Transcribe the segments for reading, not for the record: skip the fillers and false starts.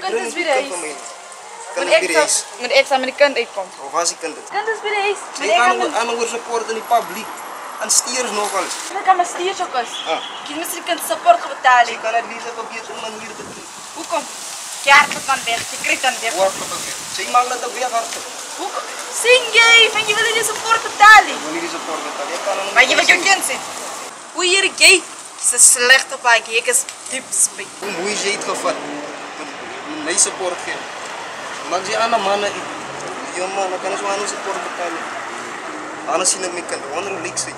kind is by die huis. Moet ek saam met die kind uitkom? Of was die kind? Kind is by die huis. Sy kan oor support in die publiek. En steers nogal. Ek kan maar stuur ook as. Ek moet die kind support betaal. Sy kan het liefst op 'n beter manier doen. Hoekom? Kerk kan weg, die kry dan weg. Sy mag net weer hard. Hoekom? Sing jy, van jy wil die support betaal. Wil die support betaal? Ek kan Maar jy wil jou kind sien. Hoe hier jy? Dis 'n slegte paadjie. Ek is diep spyt. Hoe mooi jy het gevat. My support gee. Maar jy ander manne, jy man, kan ons maar support betaal. Anders sien ek my kind, wonder hoe lyk sy.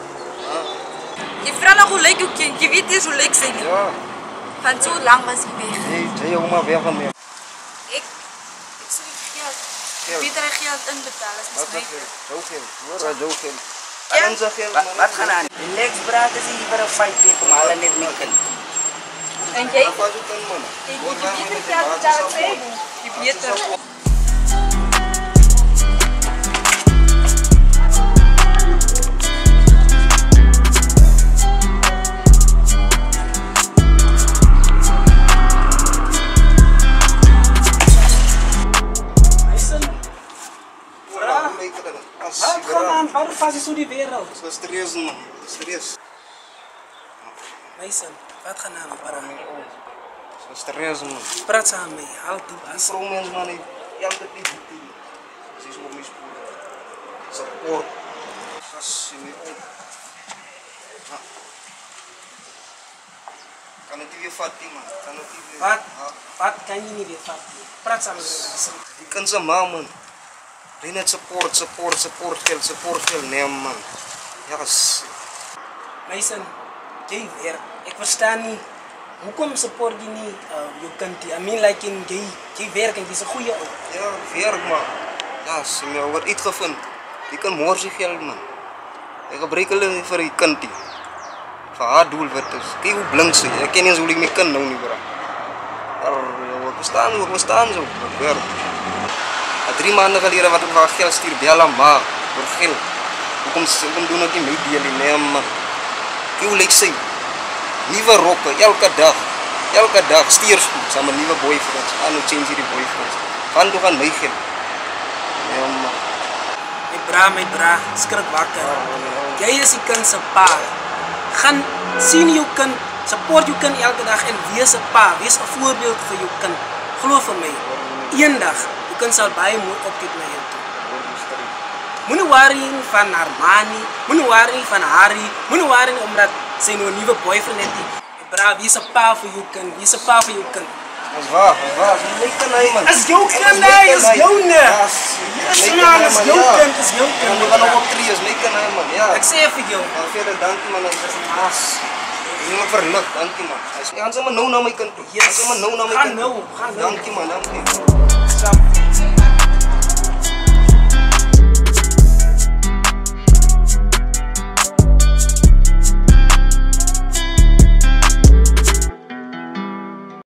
Jy vra nog hoe lyk jou kind? Jy weet eers hoe lyk sy nie. Ja. Van so lank was hy weg. Nee, jy hou maar weg van my. Ek sê geld. Beter geld inbetaal as mens my. Jou geld, hoor, jou geld. Ja. Ons geld. Wat gaan aan? Die next braad is hier vir 'n fight hier kom hulle net my kind. En jy? Wat doen dan man? Jy beter geld betaal sê. Jy beter. Waarom vas jy so die wêreld? Dis serieus man, serieus. Mason, wat gaan aan para my? Dis serieus man. Praat saam met my. Hou die bas. Vrou mens man, elke tyd dit. Dis op my spoor. Support. Gas in my op. Kan dit weer vat man? Kan dit weer? Wat kan jy nie weer vat nie? Praat saam met my. Die kind se ma man. Hy net support geld, nee man. Yes. Mason, jy weer. Ek verstaan nie. Hoekom support jy nie jou kind? I mean like in jy werk en jy's 'n goeie ou. Ja, werk man. Ja, sy het oor iets gevind. Die kan mors die geld man. Ek gebruik hulle vir die kindie. Vir haar doelwit is. Kyk hoe blink sy. Ek ken nie eens hoe ek my kind nou nie bra. Ek verstaan so. Werk. 3 maande gelede wat ek vir haar geld stuur, bel haar ma, vir geld. Hoekom doen ek nie my deel nie, nee man. Kyk hoe lyk sy. Nuwe rokke, elke dag stuur sy saam met nuwe boyfriends. Aan hoe change die boyfriends. Van toe gaan my geld. Nee man. My bra, skrik wakker. Jy is die kind se pa. Gaan sien jou kind, support jou kind elke dag en wees 'n pa, wees 'n voorbeeld vir jou kind. Glo vir my, eendag jou kind sal baie mooi opkyk na jou toe. Moenie worry van Armani, moenie worry van Harry, moenie worry omdat sy nou 'n nuwe boyfriend het. Bra, wees 'n pa vir jou kind, wees 'n pa vir jou kind. Dis waar. My kind hy man. As jou kind hy is joune. Yes man, is jou kind, is jou kind. Jy gaan nog op 3 is my kind hy man. Ja. Ek sê vir jou. Verder dankie man, dit is mas. Jy moet verlig, dankie man. Hy sê ons moet nou na my kind toe. Yes. Ons moet nou na my kind. Gaan nou. Dankie man, dankie.